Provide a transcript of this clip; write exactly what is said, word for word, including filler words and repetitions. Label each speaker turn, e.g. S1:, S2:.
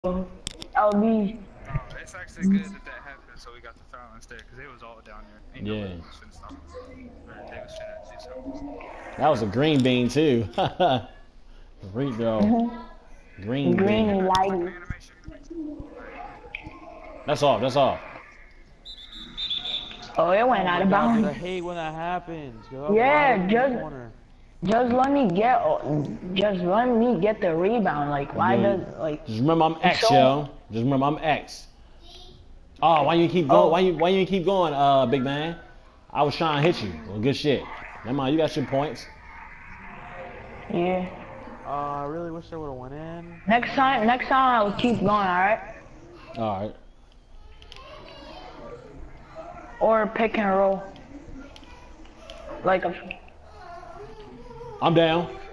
S1: L B.
S2: Oh, it's actually good that that happened, so we got the foul instead, because it was all down there. Ain't no way
S3: Yeah.
S2: we was finna stop them. Or they was finna do something.
S3: That was a green bean too. Free throw.
S1: Mm-hmm.
S3: Green
S1: Greeny
S3: bean.
S2: Remember the second
S1: lighty.
S2: animation? Like,
S3: That's off. That's off.
S1: Oh, it went
S4: Oh
S1: out
S4: my
S1: of
S4: god, dude, I
S1: bounds.
S4: hate when that happens. Cause I was wide
S1: Yeah,
S4: open in the
S1: just
S4: corner.
S1: just let me get just let me get the rebound. Like, why
S3: Yeah.
S1: does like
S3: Just remember I'm
S1: it's
S3: X,
S1: so
S3: yo. Just remember I'm X. Oh, why you keep going? Why
S1: oh
S3: you why you keep going, uh, big man? I was trying to hit you. Well, good shit. Never mind, you got your points.
S1: yeah.
S4: Uh, I really wish I would have went in.
S1: Next time, next time I will keep going. All right.
S3: All right.
S1: Or pick and roll. Like a.
S3: I'm down.